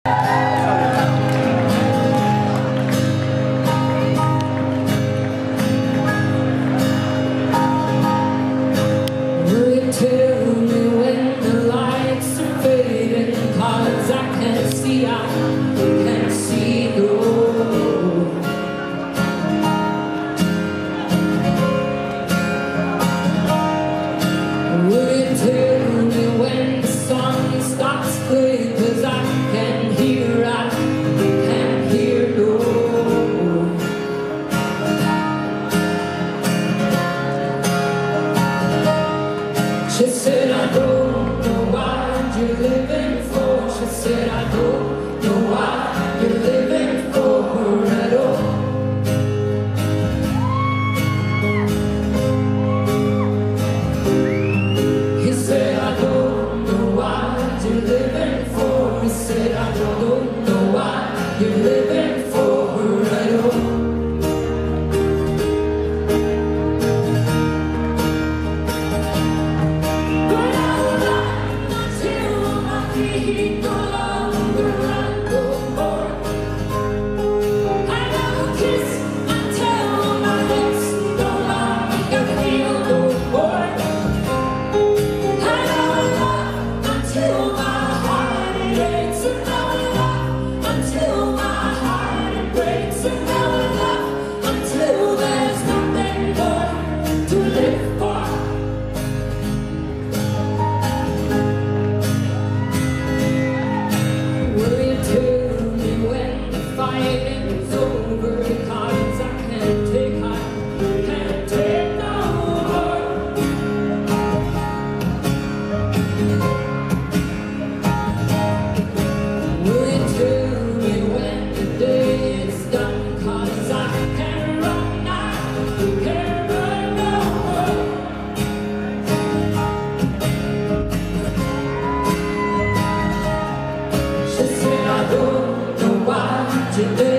Tell me when the lights are fading, 'cause I can't see, I can't see no. Will you tell me when the sun stops playing, 'cause I can't hear no. She said, I don't know what you're living for. She said, I don't know what you're living for at all. He said, I don't know what you're living for. He said, I don't know what you're living for at all. He no longer run no more. I never kiss until my lips no longer feel no more. I never love until my heart aches, and never love until my heart breaks, and never love until there's nothing more to live for. Fighting's over, 'cause I can't take no more. Will you tell me when the day is done, 'cause I can't run now, can't run no more. She said, I don't know what you did.